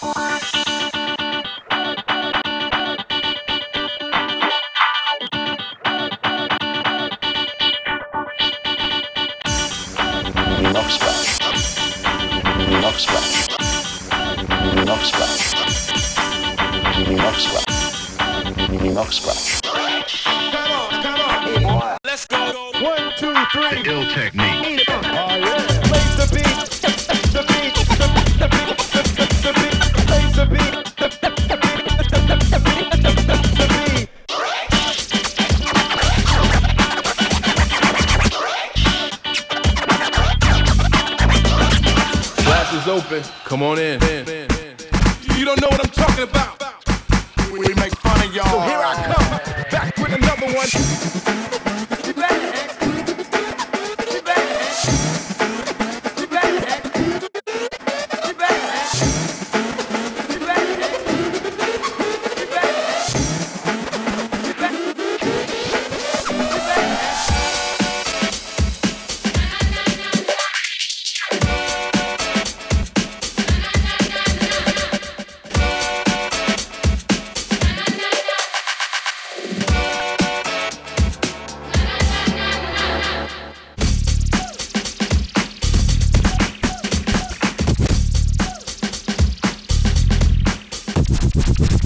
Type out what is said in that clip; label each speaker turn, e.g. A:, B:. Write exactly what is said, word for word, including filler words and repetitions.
A: Knock splash. Knock splash. Knock splash. Knock splash. Knock splash.
B: Come on, come on. Let's go. One, two, three.
C: The ill technique.
B: Oh, yeah. Plays the beat. The beat. The, the beat. The, the, the beat. Plays the beat. The, the, the beat. The, the, the beat. The, the, the beat.
D: Glass is open. Come on in. You don't know what I'm talking about.
B: We make fun of y'all. So here I come. Back with another one.
A: Knock